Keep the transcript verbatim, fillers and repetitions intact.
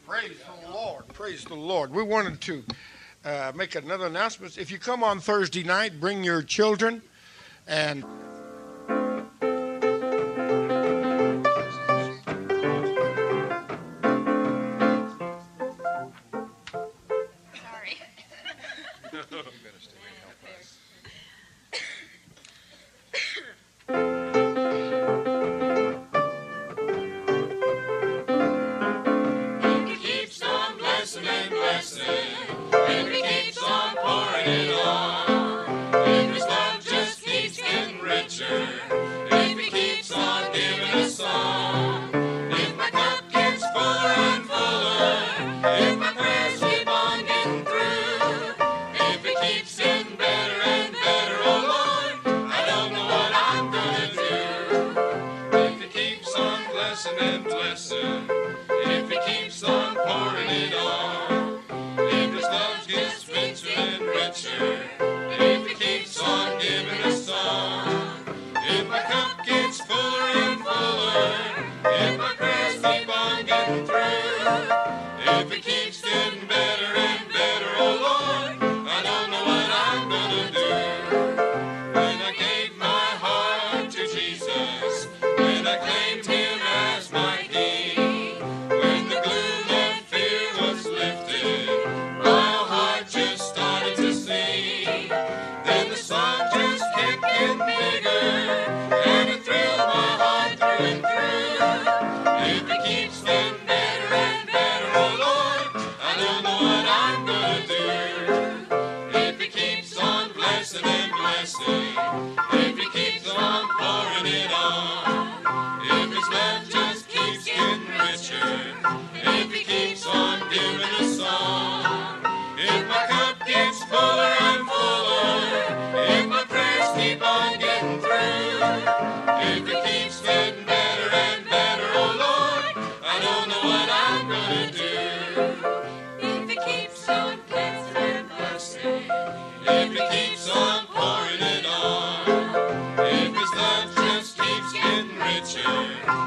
Praise the Lord. Praise the Lord. We wanted to uh, make another announcement. If you come on Thursday night, bring your children and... Sorry. You better stay and help us. And blessing, and He keeps on pouring it on. If His love just keeps getting richer, if He keeps on giving a song, if my cup gets fuller and fuller, if my prayers keep on getting through, if it keeps getting better and better, oh Lord, I don't know what I'm gonna do. If He keeps on blessing and blessing, if He keeps on pouring it on, if His love gets richer and richer, if He keeps on giving a song, if my cup gets fuller and fuller, if my prayers keep on getting through, if it keeps getting better and better, oh Lord, I don't know what I'm gonna do. When I gave my heart to Jesus, when I claimed Him as my King, when the gloom and fear was lifted, my heart just started to sing. Then the song just kept getting bigger, and it thrilled my heart through and through. If it keeps getting better and better, oh Lord, I don't know what I'm gonna do. If He keeps on blessing and blessing, if He keeps on pouring it on, if His love just keeps getting richer, if He keeps on giving a song, if my cup gets fuller and fuller, if my prayers keep on getting through, if it keeps getting better and better, oh Lord, I don't know what I'm gonna do. If He keeps on blessing and blessing, if He keeps on pouring it on, if His love just keeps getting richer,